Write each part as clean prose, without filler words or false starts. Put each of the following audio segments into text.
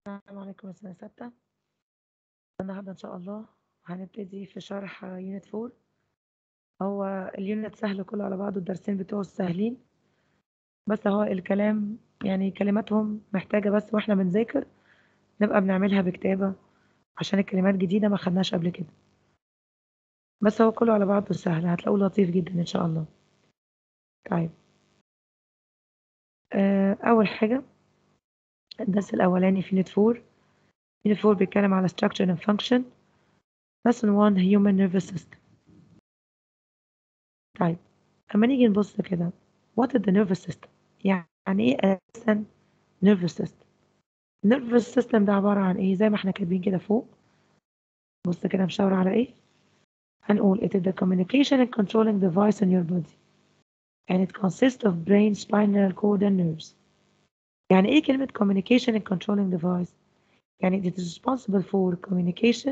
السلام عليكم سنة ستة. النهاردة إن شاء الله هنبتدي في شرح يونت 4. هو اليونت سهل كله على بعضه، الدرسين بتوعه سهلين، بس هو الكلام يعني كلماتهم محتاجة بس واحنا بنذاكر نبقى بنعملها بكتابة، عشان الكلمات جديدة ما خدناش قبل كده. بس هو كله على بعضه سهل، هتلاقوه لطيف جدا إن شاء الله. طيب، أول حاجة الدرس الأولاني في يونت 4. يونت 4 بيتكلم على structure and function. lesson 1 human nervous system. طيب، أما نيجي نبص كده what is the nervous system؟ يعني إيه أساسا nervous system؟ nervous system ده عبارة عن إيه؟ زي ما احنا كاتبين كده فوق، بص كده مشاور على إيه؟ هنقول it is the communication and controlling device in your body and it consists of brain, spinal cord and nerves. يعني إيه كلمة communication and controlling device؟ يعني it is responsible for communication،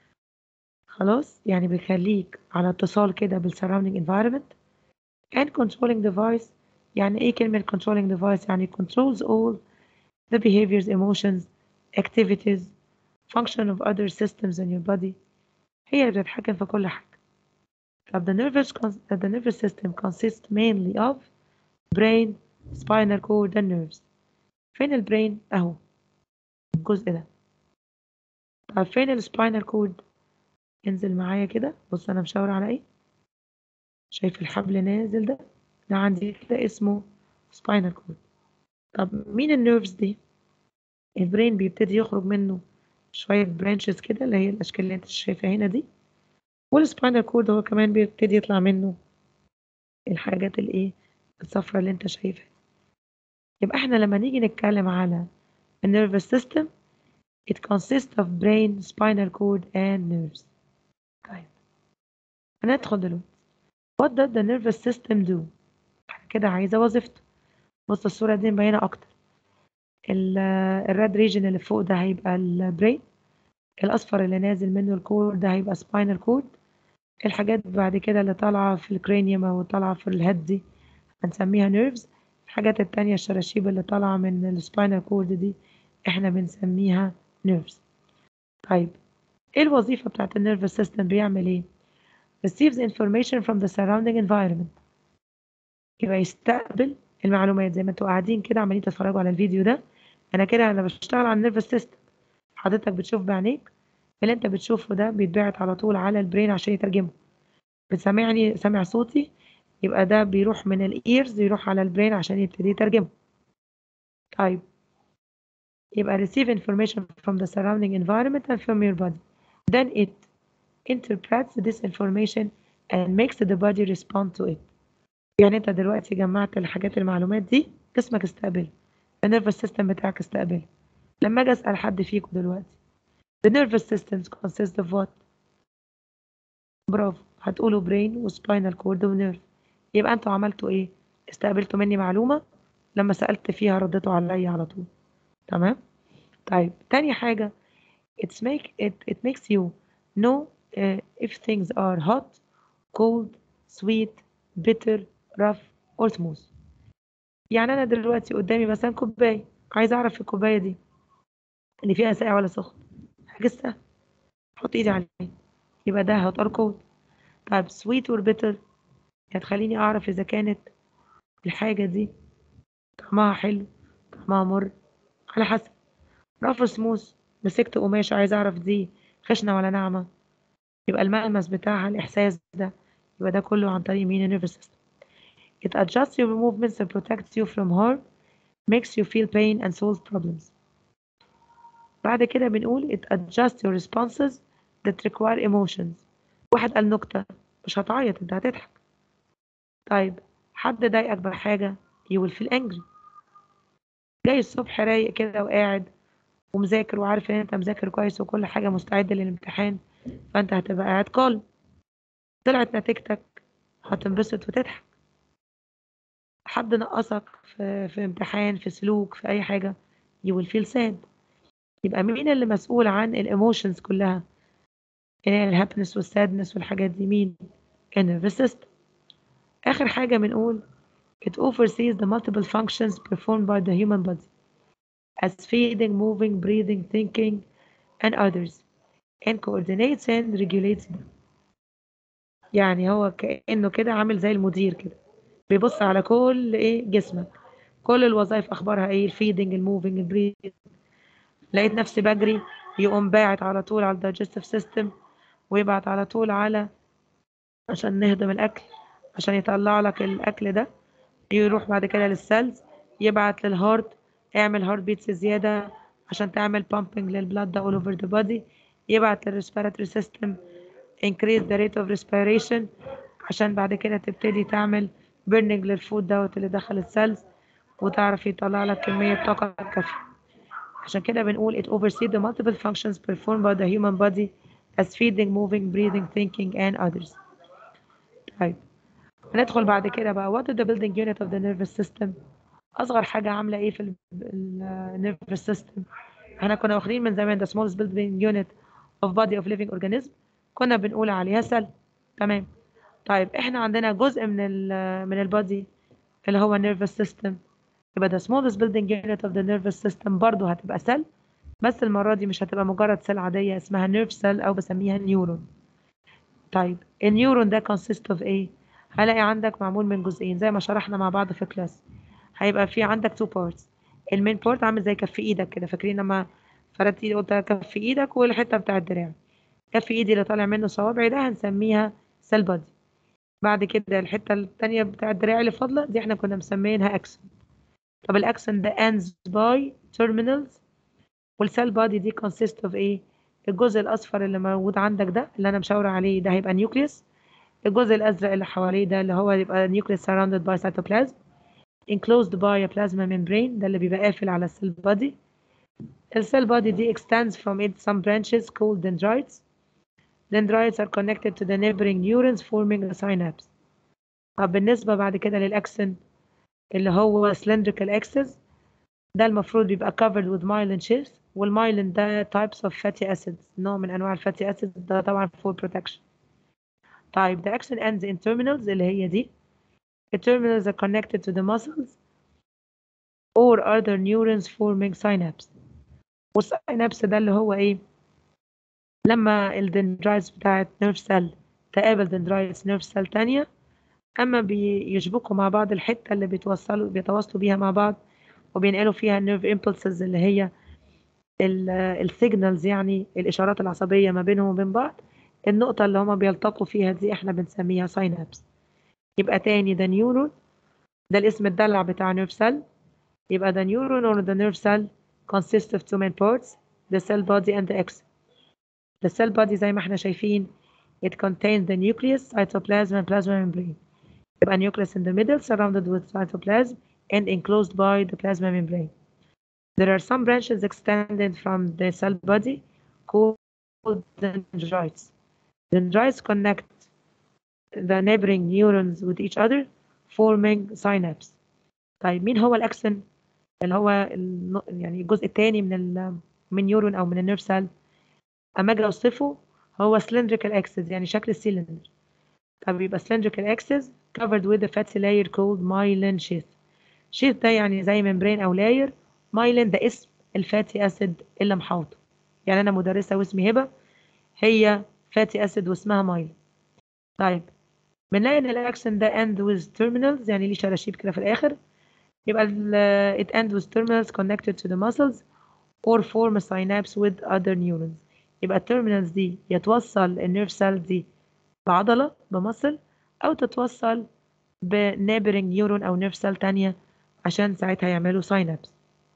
خلاص، يعني بيخليك على اتصال كده بالsurrounding environment. and controlling device، يعني إيه كلمة controlling device؟ يعني controls all the behaviors, emotions, activities, function of other systems in your body. هي اللي بتتحكم في كل حاجة. طب the nervous system consists mainly of brain, spinal cord and nerves. فين البرين؟ اهو الجزء ده. طب فين السباينال كورد؟ انزل معايا كده، بص انا مشاور على ايه؟ شايف الحبل نازل ده؟ ده عندي كده اسمه spinal cord. طب مين النيرفز دي؟ البرين بيبتدي يخرج منه شوية برانشز كده، اللي هي الأشكال اللي انت شايفها هنا دي، والسباينال كورد هو كمان بيبتدي يطلع منه الحاجات الايه الصفرا اللي انت شايفها. يبقى احنا لما نيجي نتكلم على النيرفس سيستم it consists of brain, spinal cord and nerves. طيب، هندخل دلوقتي what does the nervous system do؟ كده عايزة وظيفته. بص الصورة دي مبينة أكتر. الريد ريجن اللي فوق ده هيبقى البرين، الأصفر اللي نازل منه الكورد ده هيبقى spinal cord. الحاجات بعد كده اللي طالعة في الكرينيوم أو طالعة في الهيد دي هنسميها نيرفز. الحاجات التانية الشراشيب اللي طالعة من السباينال كورد دي احنا بنسميها نيرفز. طيب، ايه الوظيفة بتاعت النيرفس سيستم؟ بيعمل ايه؟ receives information from the surrounding environment. يبقى يستقبل المعلومات زي ما انتوا قاعدين كده عمالين تتفرجوا على الفيديو ده. انا بشتغل على النيرفس سيستم، حضرتك بتشوف بعينيك، اللي انت بتشوفه ده بيتبعت على طول على البرين عشان يترجمه. بتسمعني سامع صوتي، يبقى ده بيروح من الايرز يروح على البرين عشان يبتدي يترجمه. طيب، يبقى receive information from the surrounding environment and from your body. Then it interprets this information and makes the body respond to it. يعني انت دلوقتي جمعت الحاجات المعلومات دي، جسمك استقبل، النيرفس سيستم بتاعك استقبل. لما اجي اسال حد فيكم دلوقتي the nervous system consists of what؟ برافو، هتقولوا brain وسباينال كورد ونيرف. يبقى انتوا عملتوا ايه؟ استقبلتوا مني معلومه، لما سالت فيها رديتوا عليا على طول. تمام. طيب، تاني حاجه it makes you know if things are hot, cold, sweet, bitter, rough or smooth. يعني انا دلوقتي قدامي مثلا كوبايه، عايزه اعرف الكوبايه دي اللي فيها ساقع ولا سخن، هجسها، احط ايدي عليه، يبقى ده هوت اور كولد. طيب sweet or bitter هتخليني اعرف اذا كانت الحاجه دي طعمها حلو، طعمها مر، على حسب. rough smooth مسكت قماشه عايزه اعرف دي خشنه ولا ناعمه، يبقى الملمس بتاعها الإحساس ده، يبقى ده كله عن طريق مين؟ النيرفس سيستم. It adjusts your movements and protects you from harm, makes you feel pain and solves problems. بعد كده بنقول it adjusts your responses that require emotions. واحد قال نكتة، مش هتعيط، انت هتضحك. طيب، حد ضايقك بحاجة you will feel angry. جاي الصبح رايق كده وقاعد ومذاكر وعارف ان انت مذاكر كويس وكل حاجة مستعد للامتحان، فانت هتبقى قاعد قال. طلعت نتيجتك هتنبسط وتضحك. حد نقصك في امتحان، في سلوك، في اي حاجه you will feel sad. يبقى مين اللي مسؤول عن الايموشنز كلها؟ الهابنس والسادنس والحاجات دي مين؟ النيرفس سيستم. اخر حاجه بنقول it oversees the multiple functions performed by the human body. as feeding, moving, breathing, thinking and others and coordinates and regulates them. يعني هو كأنه كده عامل زي المدير كده، بيبص على كل ايه جسمك، كل الوظائف اخبارها ايه، الفيدنج، الموفينج، البريثنج. لقيت نفسي بجري، يقوم باعت على طول على الدايجستيف سيستم، ويبعت على طول على عشان نهضم الاكل، عشان يطلع لك الاكل ده، يروح بعد كده للسيلز، يبعت للهارت، اعمل هارت بيتس زياده عشان تعمل بامبنج للبلاد ده all over the body، يبعت للريسبيراتوري سيستم increase the rate of respiration عشان بعد كده تبتدي تعمل burning للفود دوت اللي دخل السيلز، وتعرف يطلع لك كمية طاقة كافية. عشان كده بنقول it oversees the multiple functions performed by the human body as feeding, moving, breathing, thinking and others. طيب هندخل بعد كده بقى what is the building unit of the nervous system. أصغر حاجة عاملة إيه في ال nervous system. احنا كنا واخدين من زمان the smallest building unit of body of living organism، كنا بنقول عليها سل. تمام. طيب احنا عندنا جزء من البادي اللي هو nervous system، يبقى the smallest building unit of the nervous system برضو هتبقى سل، بس المرة دي مش هتبقى مجرد سل عادية، اسمها nerve cell أو بسميها نيورون. طيب النيورون ده consist of ايه؟ هلاقي عندك معمول من جزئين زي ما شرحنا مع بعض في كلاس. هيبقى في عندك two parts. المين بارت عامل زي كف ايدك كده، فاكرين لما فردت ايدي قلت كف ايدك والحتة بتاع الدراع، كف ايدي اللي طالع منه صوابعي ده هنسميها سيل بادي. بعد كده الحتة التانية بتاع الدراع اللي فاضلة دي احنا كنا مسمينها اكسون. طب الاكسون ده ends by terminals، والسيل بادي دي consist of ايه؟ الجزء الاصفر اللي موجود عندك ده اللي انا مشاورة عليه ده هيبقى نيوكليوس، الجزء الازرق اللي حواليه ده اللي هو يبقى نيوكليوس surrounded by cytoplasm enclosed by a plasma membrane، ده اللي بيبقى قافل على السيل بادي. السيل بادي دي extends from it some branches called dendrites. Dendrites are connected to the neighboring neurons forming a synapse. طب بالنسبة بعد كده للأكسن اللي هو cylindrical axis، ده المفروض بيبقى covered with myelin sheath، والمايلين ده types of fatty acids، نوع من أنواع الفاتي acids ده طبعا for protection. طيب the axon ends in terminals اللي هي دي. The terminals are connected to the muscles or other neurons forming synapse. والسينابس ده اللي هو ايه؟ لما الدندرايتس بتاعت نيرف سيل تقابل دندرايتس نيرف سيل تانية، اما بيشبكوا مع بعض الحتة اللي بيتواصلوا بيها مع بعض وبينقلوا فيها النيرف امبلسز اللي هي السيجنالز، يعني الاشارات العصبية ما بينهم وبين بعض، النقطة اللي هما بيلتقوا فيها دي احنا بنسميها ساينابس. يبقى تاني ده نيورون، ده الاسم الدلع بتاع نيرف سيل. يبقى the neuron or the nerve cell consists of two main parts, the cell body and the axon. The cell body زي ما احنا شايفين it contains the nucleus, cytoplasm and plasma membrane. يبقى nucleus in the middle surrounded with cytoplasm and enclosed by the plasma membrane. There are some branches extended from the cell body called dendrites. Dendrites connect the neighboring neurons with each other forming synapse. طيب مين هو الأكسون اللي هو يعني الجزء الثاني من نيورون او من النيرف سيل؟ اما اجي اوصفه هو cylindrical axis، يعني شكل السلندر. طب يبقى cylindrical axis covered with a fatty layer called myelin sheath. sheath ده يعني زي ممبرين او لاير، myelin ده اسم الفاتي اسيد اللي محاوطه. يعني انا مدرسه واسمي هبه، هي فاتي اسيد واسمها myelin. طيب بنلاقي ان الاكسن ده end with terminals، يعني ليه شراشيب كده في الاخر. يبقى it ends with terminals connected to the muscles or form a synapse with other neurons. يبقى التيرمينالز دي يتوصل النيرف سيل دي بعضلة بمصل، أو تتوصل بنيبرنج نيورون أو نيرف سيل تانية عشان ساعتها يعملوا ساينابس.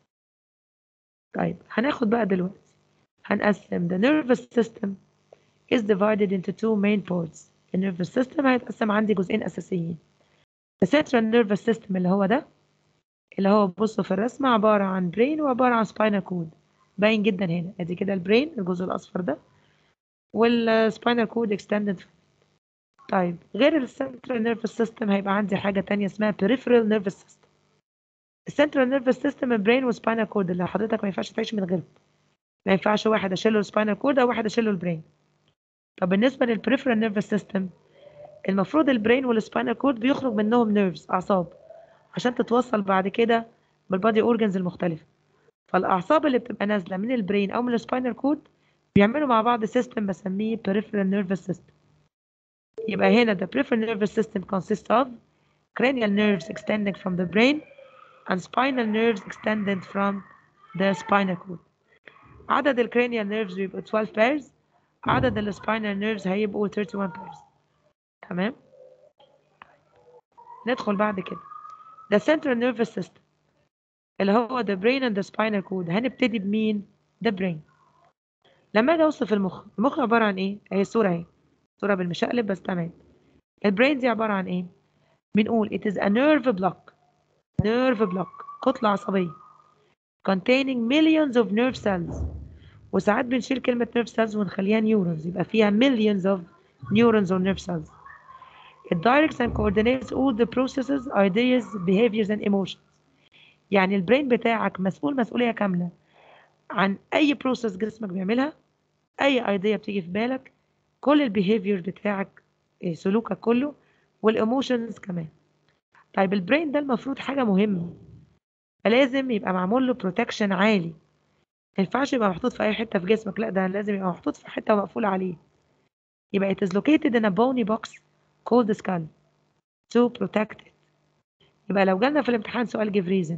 طيب هناخد بقى دلوقتي هنقسم the nervous system is divided into two main parts. النيرفس سيستم هيتقسم عندي جزئين أساسيين. the central nervous system اللي هو ده، اللي هو بصوا في الرسمة عبارة عن brain وعبارة عن spinal cord. باين جدا هنا، ادي كده البرين الجزء الاصفر ده، والسباينال كود اكستندد. طيب غير السنترال نيرفس سيستم هيبقى عندي حاجه تانية اسمها peripheral nervous system. السنترال نيرفس سيستم البرين وسباينال كود اللي حضرتك ما ينفعش تعيش من غيرهم، ما ينفعش واحد اشيله السباينال كود او واحد اشيله البرين. طب بالنسبه للبريفرال نيرفس سيستم، المفروض البرين والسباينال كود بيخرج منهم نيرفز اعصاب عشان تتوصل بعد كده بالبادي اورجنز المختلفه. فالاعصاب اللي بتبقى نازله من البرين او من السباينال كود بيعملوا مع بعض سيستم بسميه peripheral nervous system. يبقى هنا the peripheral nervous system consists of cranial nerves extending from the brain and spinal nerves extended from the spinal cord. عدد الكرانيال نيرفز بيبقوا 12 pairs، عدد السباينال نيرفز هيبقوا 31 pairs. تمام. ندخل بعد كده the central nervous system اللي هو the brain and the spinal cord. هنبتدي بمين؟ the brain. لما اجي اوصف المخ عباره عن ايه؟ اهي الصوره اهي، صوره بالمشقلب بس تمام. البرين دي عباره عن ايه؟ بنقول it is a nerve block كتله عصبيه containing millions of nerve cells. وساعات بنشيل كلمة nerve cells ونخليها neurons، يبقى فيها millions of neurons or nerve cells. It directs and coordinates all the processes, ideas, behaviors and emotions. يعني البرين بتاعك مسؤولية كاملة عن أي process جسمك بيعملها، أي idea بتيجي في بالك، كل البيهيفير بتاعك، سلوكك كله، والemotions كمان. طيب البرين ده المفروض حاجة مهمة، فلازم يبقى معمول له protection عالي. ما ينفعش يبقى محطوط في أي حتة في جسمك، لا ده لازم يبقى محطوط في حتة مقفول عليه. يبقى it is located in a bony box called the skull to protect it. يبقى لو جالنا في الامتحان سؤال give reason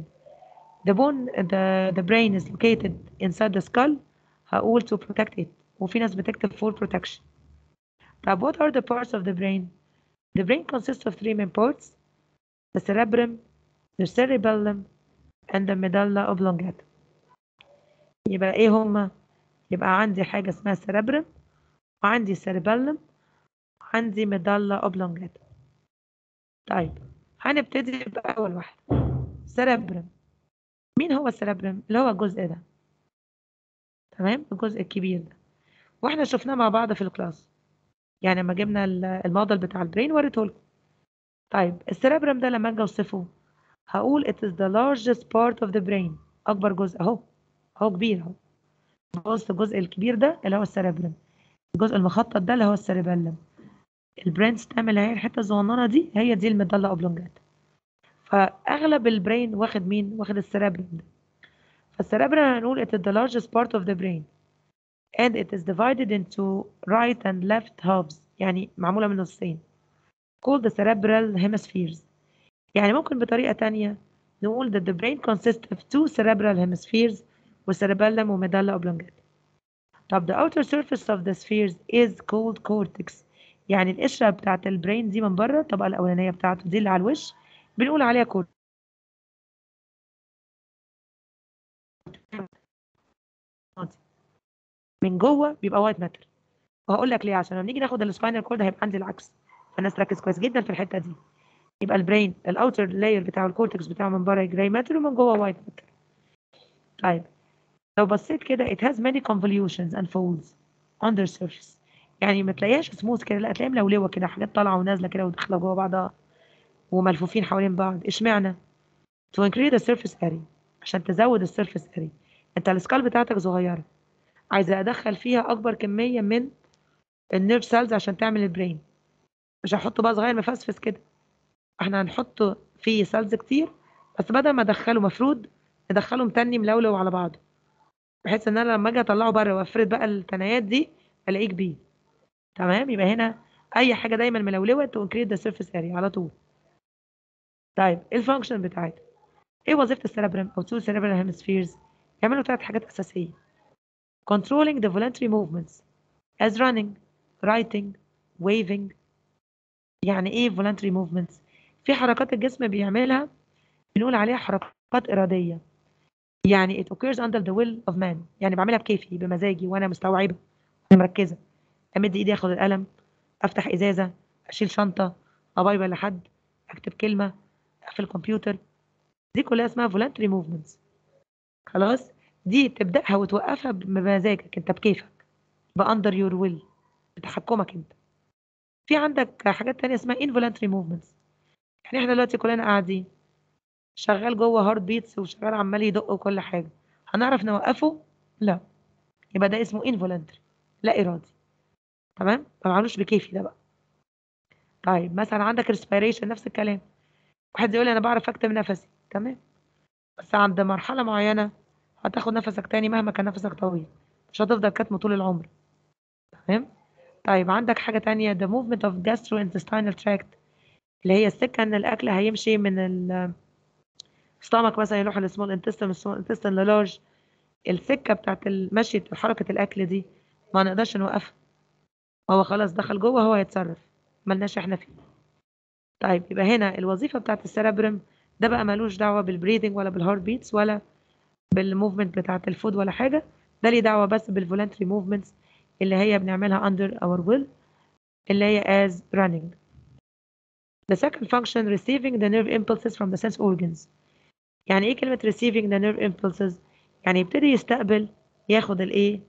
the brain is located inside the skull، هقول to protect it، وفي ناس بتكتب for protection. طب what are the parts of the brain? The brain consists of three main parts: the cerebrum, the cerebellum and the medulla oblongata. يبقى ايه هما؟ يبقى عندي حاجة اسمها cerebrum، وعندي cerebellum، وعندي medulla oblongata. طيب هنبتدي بأول واحدة، cerebrum. مين هو السيربرم؟ اللي هو الجزء ده، تمام، الجزء الكبير ده، واحنا شفناه مع بعض في الكلاس، يعني لما جبنا الموديل بتاع البرين وريته لكم. طيب السيربرم ده لما اجي اوصفه هقول it is the largest part of the brain، اكبر جزء اهو، اهو كبير اهو. بص الجزء الكبير ده اللي هو السيربرم، الجزء المخطط ده اللي هو السيربيلم، البرين ستام اللي هي الحته الصغننه دي هي دي الميدالا اوبلونجات. فاغلب البرين واخد مين؟ واخد السيربرم ده. فالسيربرم هنقول it is the largest part of the brain and it is divided into right and left halves، يعني معمولة من نصين، called the cerebral hemispheres. يعني ممكن بطريقة تانية نقول that the brain consists of two cerebral hemispheres والcerebellum وmedulla oblongata. طب the outer surface of the spheres is called cortex. يعني القشرة بتاعت البرين دي من بره، الطبقة الأولانية بتاعته دي اللي على الوش بنقول عليها cortex. من جوه بيبقى وايت ماتر، وهقول لك ليه. عشان لما نيجي ناخد السباينال كورد هيبقى عندي العكس، فالناس تركز كويس جدا في الحته دي. يبقى البرين الاوتر لاير بتاع الكورتكس بتاعه من بره جراي ماتر ومن جوه وايت ماتر. طيب لو بصيت كده it has many convolutions and folds on their surface، يعني ما تلاقيهاش سموث كده، لا تلاقيها ملولوه كده، حاجات طالعه ونازله كده وداخله جوه بعضها وملفوفين حوالين بعض. اشمعنى؟ to increase the surface area، عشان تزود السيرفيس اريا. انت السكال بتاعتك صغيره، عايزه ادخل فيها اكبر كميه من النيرف سيلز عشان تعمل البرين، مش هحطه بقى صغير مفسفس كده، احنا هنحطه فيه سيلز كتير، بس بدل ما ادخله مفروض ندخله متني ملولو على بعضه، بحيث ان انا لما اجي اطلعه بره وافرد بقى التنايات دي الاقيه كبير. تمام. يبقى هنا اي حاجه دايما ملولوه تو انكريز ذا سيرفيس اريا على طول. طيب ايه الفانكشن بتاعتها؟ ايه وظيفه السيربرم او تو سيربرال هيمسفيرز؟ يعملوا ثلاث حاجات اساسيه: controlling the voluntary movements as running, writing, waving. يعني ايه voluntary movements؟ في حركات الجسم بيعملها بنقول عليها حركات اراديه، يعني it occurs under the will of man، يعني بعملها بكيفي بمزاجي وانا مستوعبه وانا مركزه. امد ايدي اخد القلم، افتح ازازه، اشيل شنطه، ابايبل لحد، اكتب كلمه، اقفل الكمبيوتر، دي كلها اسمها voluntary movements. خلاص، دي تبداها وتوقفها بمزاجك انت بكيفك، under your will، بتحكمك انت. في عندك حاجات تانية اسمها involuntary movements، يعني احنا دلوقتي كلنا قاعدين شغال جوه هارت بيتس وشغال عمال يدق وكل حاجه، هنعرف نوقفه؟ لا، يبقى ده اسمه involuntary، لا ارادي. تمام، ما بعملوش بكيفي ده بقى. طيب مثلا عندك respiration نفس الكلام، واحد يقول لي انا بعرف اكتم نفسي، تمام، بس عند مرحله معينه هتاخد نفسك تاني مهما كان نفسك طويل، مش هتفضل كاتمه طول العمر. تمام. طيب عندك حاجة تانية the movement of gastrointestinal tract، اللي هي السكة ان الاكل هيمشي من الستامك مثلا يروح للسمول انتستين، السمول انتستين للارج. السكة بتاعت المشي حركة الاكل دي ما نقدرش نوقفها، هو خلاص دخل جوه، هو هيتصرف، ملناش احنا فيه. طيب يبقى هنا الوظيفة بتاعت السيربرم ده بقى ملوش دعوة بالبريدنج ولا بالهارت بيتس ولا بالموفمنت بتاعت الفود ولا حاجة، ده ليه دعوة بس بالفولنتري موفمنتس اللي هي بنعملها under our will، اللي هي as running. The second function receiving the nerve impulses from the sense organs. يعني ايه كلمة receiving the nerve impulses؟ يعني يبتدي يستقبل، ياخد الايه،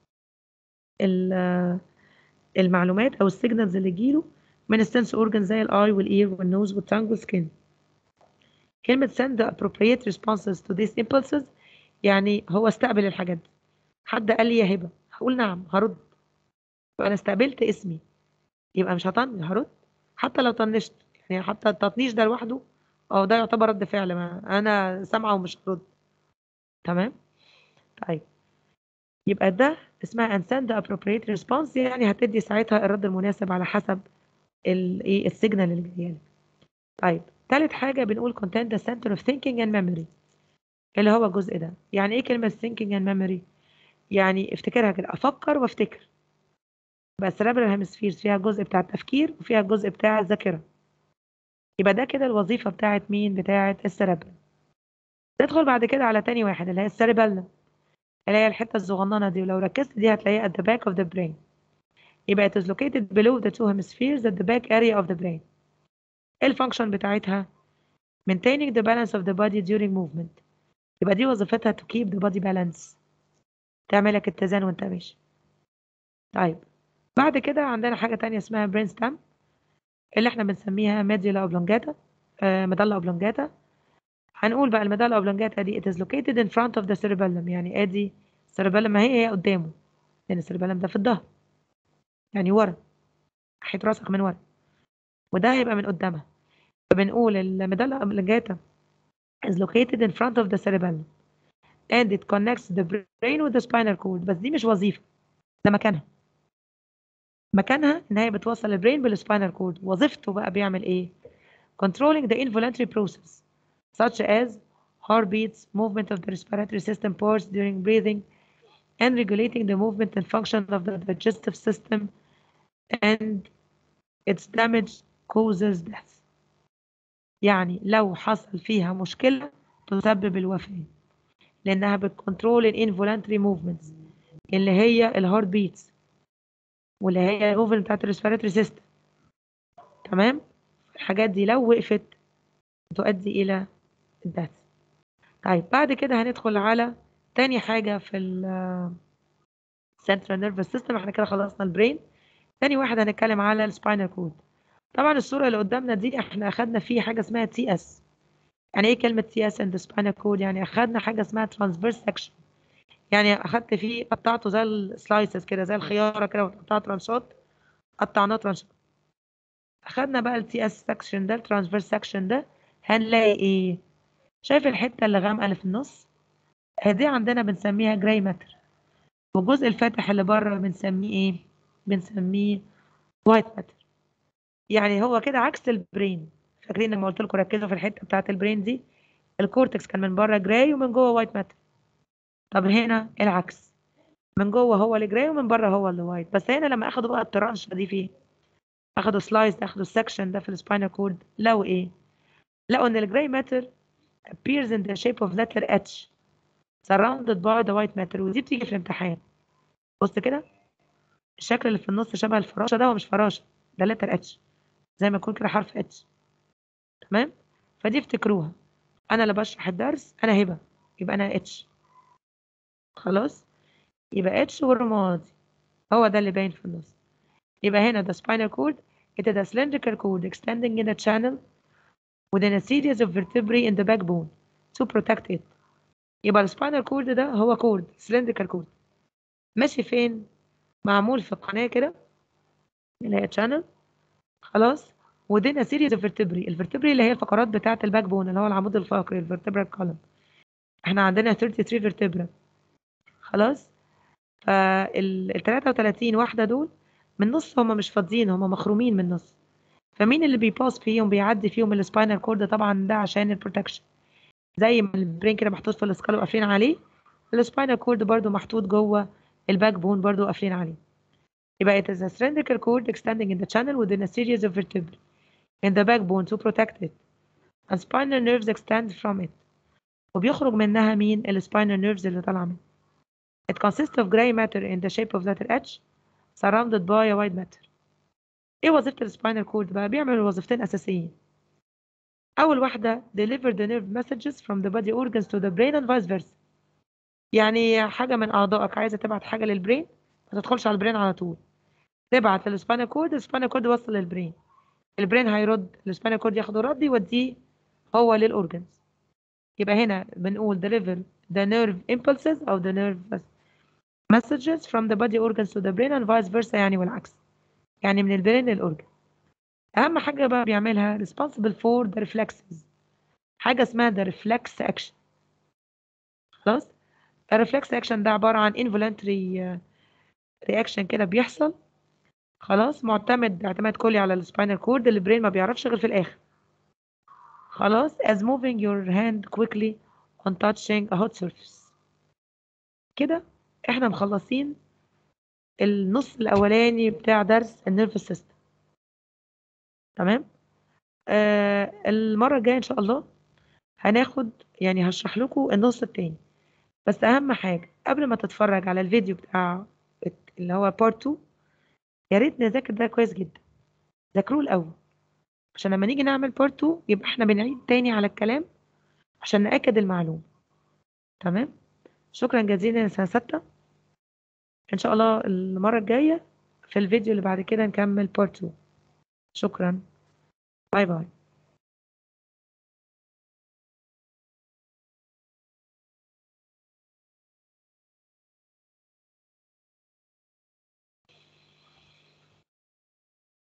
المعلومات او السيجنالز اللي تجيله من السنس اورجن زي الاي والاير والنوز والتانج والسكين. كلمة send the appropriate responses to these impulses، يعني هو استقبل الحاجات دي. حد قال لي يا هبة، هقول نعم، هرد. فأنا استقبلت اسمي، يبقى مش هطنش، هرد. حتى لو طنشت، يعني حتى التطنيش ده لوحده أو ده يعتبر رد فعل، ما أنا سامعة ومش هرد. تمام. طيب يبقى ده اسمها and send the appropriate response، يعني هتدي ساعتها الرد المناسب على حسب الايه السيجنال اللي جايه لك. طيب ثالث حاجه بنقول content the center of thinking and memory، اللي هو الجزء ده. يعني ايه كلمه thinking and memory؟ يعني افتكرها كده، افكر وافتكر. بقى cerebral hemispheres فيها الجزء بتاع التفكير وفيها الجزء بتاع الذاكره. يبقى ده كده الوظيفه بتاعت مين؟ بتاعت السيربرال. ندخل بعد كده على تاني واحد اللي هي السيربيلم، اللي هي الحته الصغننه دي، ولو ركزت دي هتلاقيها at the back of the brain. يبقى it is located below the two hemispheres at the back area of the brain. ايه الفانكشن بتاعتها؟ maintaining the balance of the body during movement. يبقى دي وظيفتها to keep the body balance، تعملك اتزان وانت ماشي. طيب بعد كده عندنا حاجة تانية اسمها brain stem، اللي احنا بنسميها medulla oblongata، ميدالا اوبلونجاتا. هنقول بقى الميدالا اوبلونجاتا دي it is located in front of the cerebellum، يعني ادي cerebellum ما هي قدامه، لان الcerebellum ده في الظهر، يعني ورا، ناحية راسك من ورا، وده هيبقى من قدامها. فبنقول الميدالا اوبلونجاتا is located in front of the cerebellum and it connects the brain with the spinal cord. بس دي مش وظيفة، ده مكانها. مكانها ان هي بتوصل البرين بالسباينال كورد. وظيفته بقى بيعمل ايه؟ controlling the involuntary process such as heartbeats, movement of the respiratory system pores during breathing, and regulating the movement and function of the digestive system, and its damage causes death. يعني لو حصل فيها مشكلة تسبب الوفاة، لأنها بتكنترول الانفولانتري موفمنتس اللي هي الهارت بيتس، واللي هي الموفمنت بتاعت الريسبيراتوري سيستم. تمام. الحاجات دي لو وقفت تؤدي إلى الدث. طيب بعد كده هندخل على تاني حاجة في السنترال نيرفس سيستم. احنا كده خلصنا البرين. تاني واحد هنتكلم على السباينال كود. طبعا الصورة اللي قدامنا دي احنا أخدنا فيه حاجة اسمها تي اس. يعني ايه كلمة تي اس اند سباينال كود؟ يعني أخدنا حاجة اسمها ترانسفيرس سكشن، يعني أخدت فيه قطعته زي السلايسز كده، زي الخيارة كده، وقطعتها ترانشات، قطعناه ترانشات. أخدنا بقى التي اس سكشن ده، الترانسفيرس سكشن ده، هنلاقي ايه؟ شايف الحتة اللي غامقة اللي في النص؟ دي عندنا بنسميها جراي ماتر، والجزء الفاتح اللي بره بنسميه ايه؟ بنسميه وايت ماتر. يعني هو كده عكس البرين. فاكرين لما قلت لكم ركزوا في الحته بتاعه البرين دي، الكورتكس كان من بره جراي ومن جوه وايت ماتر. طب هنا العكس، من جوه هو الجراي ومن بره هو الوايت. بس هنا لما اخدوا بقى الترانشه دي فيه، اخدوا سلايس، اخدوا السكشن ده في السباينال كورد، لقوا ايه؟ لقوا ان الجراي ماتر appears in the shape of letter H surrounded by the white matter. ودي بتيجي في الامتحان. بص كده، الشكل اللي في النص شبه الفراشه ده، هو مش فراشه، ده لتر اتش، زي ما يكون كده حرف اتش. تمام. فدي افتكروها، انا اللي بشرح الدرس انا هبه، يبقى انا اتش. خلاص. يبقى اتش والرمادي هو ده اللي باين في النص. يبقى هنا the spinal cord it is a cylindrical cord extending in a channel within a series of vertebrae in the backbone to protect it. يبقى السباينال كورد ده هو كورد cylindrical cord ماشي فين؟ معمول في القناه كده اللي هي channel. خلاص. ودينا سيريز اوف فيرتبري، الفيرتبري اللي هي الفقرات بتاعه الباك بون اللي هو العمود الفقري، الفيرتبرال كولم. احنا عندنا 33 vertebra. خلاص. فال 33 واحدة دول من نص هم مش فاضيين، هم مخرومين من النص. فمين اللي بيباص فيهم بيعدي فيهم السباينال كورد؟ طبعا ده عشان البروتكشن. زي ما البرين كده محطوط في السكال وقافلين عليه، السباينال كورد برضو محطوط جوه الباك بون برضو قافلين عليه. يبقى it is a cylindrical cord extending in the channel within a series of vertebrae in the backbone to protect it, and spinal nerves extend from it. وبيخرج منها مين؟ السباينال نيرفز اللي طالعه منها. It consists of gray matter in the shape of letter H surrounded by a white matter. ايه وظيفة السباينال كورد بقى؟ بيعمل وظيفتين أساسيين. أول واحدة deliver the nerve messages from the body organs to the brain and vice versa. يعني حاجة من أعضائك عايزة تبعت حاجة للبرين، ما تدخلش على البرين على طول، تبعت للسباينال كورد، السباينال كورد يوصل للبرين، البرين هيرد، السباينال كورد ياخده رد يوديه هو للأورجنز. يبقى هنا بنقول deliver the nerve impulses أو the nerve messages from the body organs to the brain and vice versa، يعني والعكس، يعني من البرين للأورجن. أهم حاجة بقى بيعملها responsible for the reflexes، حاجة اسمها the reflex action. خلاص. الريفلكس اكشن ده عبارة عن involuntary reaction كده بيحصل، خلاص، معتمد اعتماد كلي على السباينال كورد، اللي البرين ما بيعرفش غير في الآخر. خلاص. as moving your hand quickly on touching a hot surface. كده احنا مخلصين النص الأولاني بتاع درس النيرفس سيستم. تمام. المرة الجاية إن شاء الله هناخد، يعني هشرح لكم النص التاني. بس أهم حاجة قبل ما تتفرج على الفيديو بتاع اللي هو بارت 2، يا ريت نذاكر ده كويس جدا، ذاكروه الأول عشان لما نيجي نعمل بارت 2 يبقى احنا بنعيد تاني على الكلام عشان نأكد المعلومة. تمام. شكرا جزيلا يا سنة 6. إن شاء الله المرة الجاية في الفيديو اللي بعد كده نكمل بارت 2. شكرا. باي باي.